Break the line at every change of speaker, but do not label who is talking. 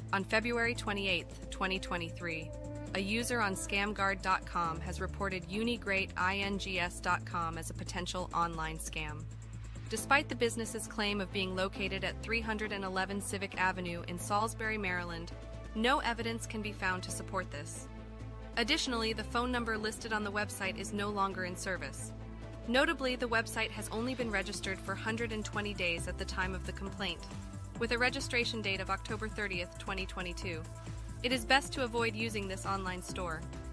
On February 28, 2023, a user on scamguard.com has reported unigreatings.com as a potential online scam. Despite the business's claim of being located at 311 Civic Avenue in Salisbury, Maryland, no evidence can be found to support this. Additionally, the phone number listed on the website is no longer in service. Notably, the website has only been registered for 120 days at the time of the complaint, with a registration date of October 30th, 2022. It is best to avoid using this online store.